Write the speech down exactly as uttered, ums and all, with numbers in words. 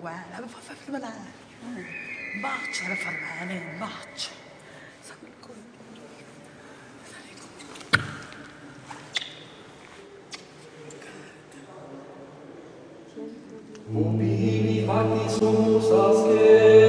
uguale, un bacio alla far bene, un bacio. Ubi facti sumus asce